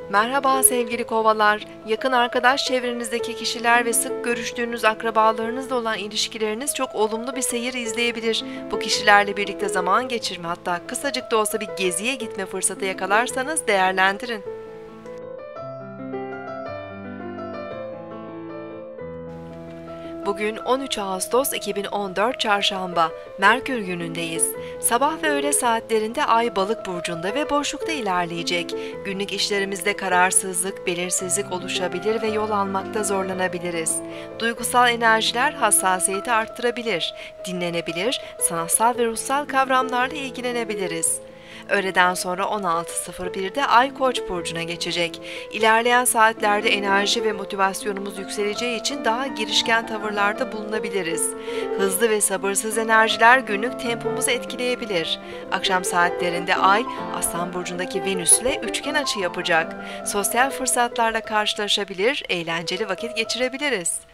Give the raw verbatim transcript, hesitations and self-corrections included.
Merhaba sevgili kovalar. Yakın arkadaş çevrenizdeki kişiler ve sık görüştüğünüz akrabalarınızla olan ilişkileriniz çok olumlu bir seyir izleyebilir. Bu kişilerle birlikte zaman geçirme, hatta kısacık da olsa bir geziye gitme fırsatı yakalarsanız değerlendirin. Bugün on üç Ağustos iki bin on dört Çarşamba, Merkür günündeyiz. Sabah ve öğle saatlerinde Ay Balık burcunda ve boşlukta ilerleyecek. Günlük işlerimizde kararsızlık, belirsizlik oluşabilir ve yol almakta zorlanabiliriz. Duygusal enerjiler hassasiyeti arttırabilir, dinlenebilir, sanatsal ve ruhsal kavramlarla ilgilenebiliriz. Öğleden sonra on altı sıfır birde Ay Koç burcuna geçecek. İlerleyen saatlerde enerji ve motivasyonumuz yükseleceği için daha girişken tavırlarda bulunabiliriz. Hızlı ve sabırsız enerjiler günlük tempomuzu etkileyebilir. Akşam saatlerinde Ay, Aslan burcundaki Venüs ile üçgen açı yapacak. Sosyal fırsatlarla karşılaşabilir, eğlenceli vakit geçirebiliriz.